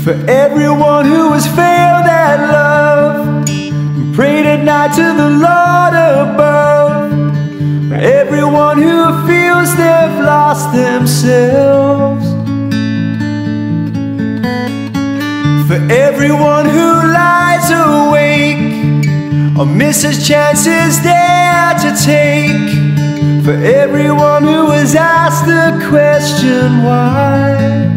For everyone who has failed at love and prayed at night to the Lord above. For everyone who feels they've lost themselves. For everyone who lies awake or misses chances dare to take. For everyone who has asked the question why.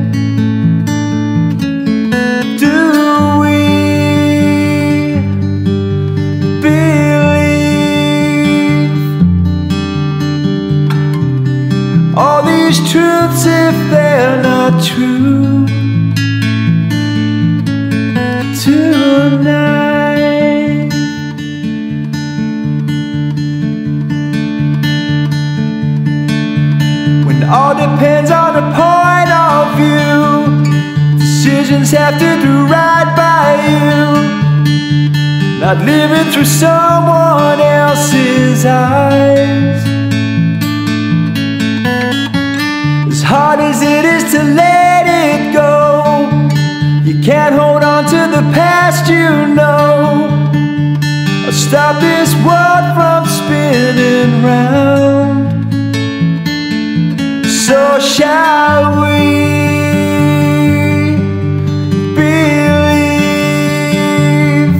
All these truths if they're not true tonight. When all depends on a point of view, decisions have to do right by you, not living through someone else's eyes. As hard as it is to let it go, you can't hold on to the past you know, or stop this world from spinning round. So shall we believe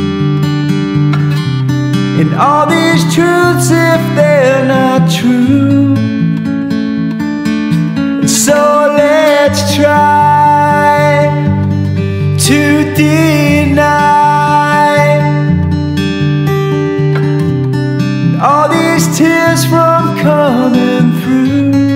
in all these truths if they're not true? So let's try to deny all these tears from coming through.